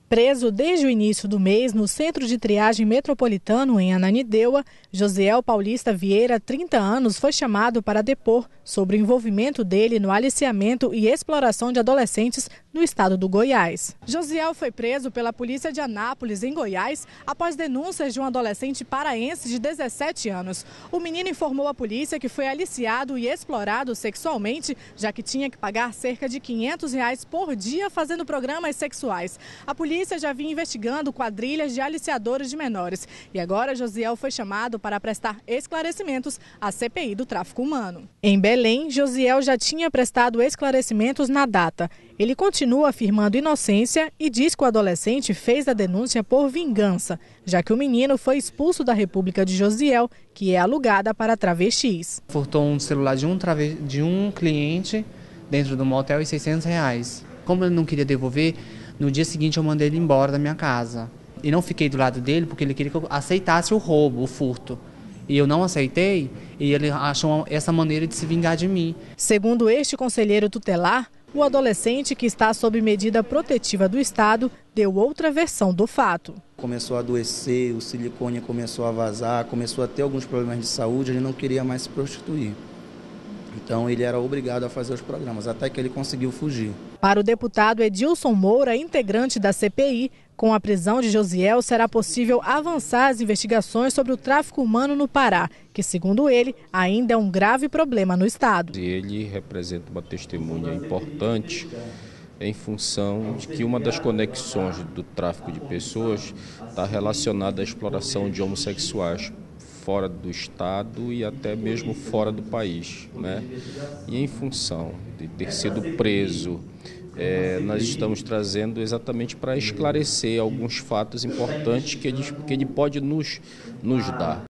Preso desde o início do mês no Centro de Triagem Metropolitano em Ananindeua, Josiel Paulista Vieira, 30 anos, foi chamado para depor sobre o envolvimento dele no aliciamento e exploração de adolescentes no estado do Goiás. Josiel foi preso pela polícia de Anápolis, em Goiás, após denúncias de um adolescente paraense de 17 anos. O menino informou à polícia que foi aliciado e explorado sexualmente, já que tinha que pagar cerca de R$ 500 por dia fazendo programas sexuais. A polícia já vinha investigando quadrilhas de aliciadores de menores. E agora Josiel foi chamado para prestar esclarecimentos à CPI do tráfico humano. Em Belém, Josiel já tinha prestado esclarecimentos na data. Ele continua afirmando inocência e diz que o adolescente fez a denúncia por vingança, já que o menino foi expulso da República de Josiel, que é alugada para travestis. Furtou um celular de um cliente dentro do motel e R$600. Como ele não queria devolver, no dia seguinte eu mandei ele embora da minha casa. E não fiquei do lado dele porque ele queria que eu aceitasse o roubo, o furto. E eu não aceitei e ele achou essa maneira de se vingar de mim. Segundo este conselheiro tutelar, o adolescente, que está sob medida protetiva do Estado, deu outra versão do fato. Começou a adoecer, o silicone começou a vazar, começou a ter alguns problemas de saúde, ele não queria mais se prostituir. Então ele era obrigado a fazer os programas, até que ele conseguiu fugir. Para o deputado Edilson Moura, integrante da CPI, com a prisão de Josiel será possível avançar as investigações sobre o tráfico humano no Pará, que, segundo ele, ainda é um grave problema no estado. Ele representa uma testemunha importante em função de que uma das conexões do tráfico de pessoas está relacionada à exploração de homossexuais fora do estado e até mesmo fora do país, né? E em função de ter sido preso, nós estamos trazendo exatamente para esclarecer alguns fatos importantes que ele pode nos dar.